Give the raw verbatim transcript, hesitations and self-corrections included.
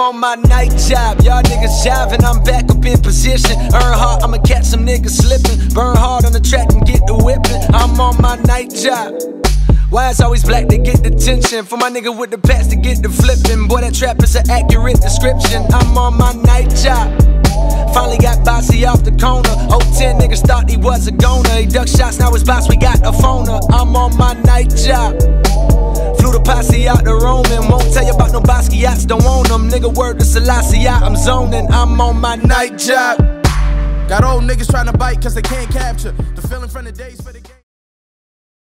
on my night job. Y'all niggas jiving, I'm back up in position. Earn hard, I'ma catch some niggas slipping. Burn hard on the track and get the whipping. I'm on my night job. Why it's always black to get the tension? For my nigga with the pats to get the flipping. Boy, that trap is an accurate description. I'm on my night job. Finally got bossy off the corner. oh ten niggas thought he was a goner. He ducked shots, now his boss, we got a phoner. I'm on my night job. Flew the posse out to Roman. Won't tell you about no Basquiat's, don't own them. Nigga, word to Selassie, I'm zoning. I'm on my night job. Got old niggas trying to bite cause they can't capture the feeling from the days for the game.